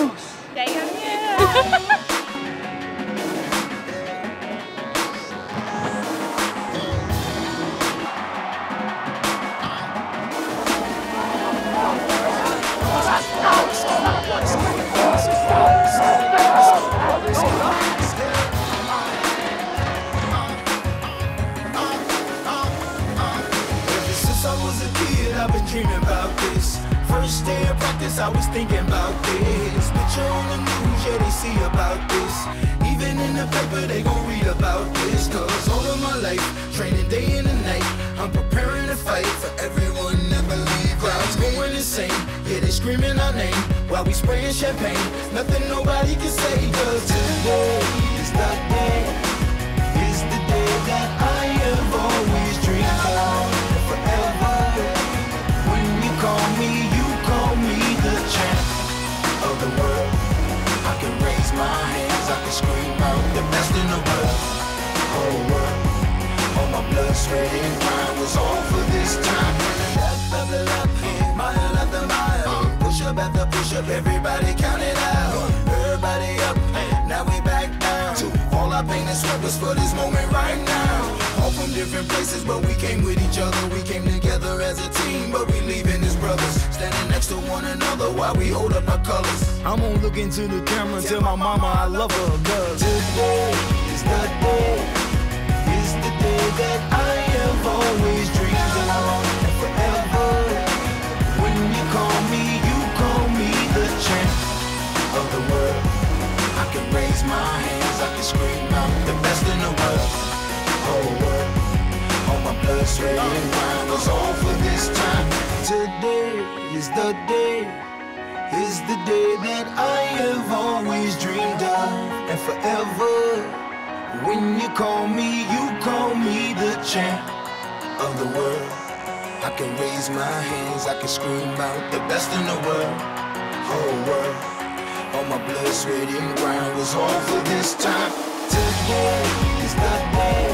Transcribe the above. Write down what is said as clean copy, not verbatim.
Chạy không nha. I've been dreaming about this. First day of practice, I was thinking about this. Picture on the news, yeah, they see about this. Even in the paper, they gon' read about this. Cause all of my life, training day and night, I'm preparing to fight for everyone that believe. Crowds going insane, yeah, they screaming our name while we spraying champagne. Nothing nobody can say, cause today is the day. Is the day that I have always dreamed of. Forever. You call me the champ of the world. I can raise my hands, I can scream out the best in the world. Whole world, all my blood, sweat, and grind was all for this time. Left after left, mile after mile, push up after push up, everybody count it out. Everybody up, now we back down. All our pain and sweat was for this moment right now. All from different places, but we came with each other. We came together as a team, but we leaving as brothers. Standing next to one another while we hold up our colors. I'm gonna look into the camera and tell my mama I love her, cause today is the day. Is the day that I have always dreamed of. And forever, when you call me the champ of the world. I can raise my hands, I can scream out the best in the world. Whole world, all my blood, sweat, and grind was all for this time. Today is the day, is the day that I have always dreamed of. And forever, when you call me the champ of the world. I can raise my hands, I can scream out the best in the world. Whole world, all my blood, sweat, and grind was all for this time. Today is the day.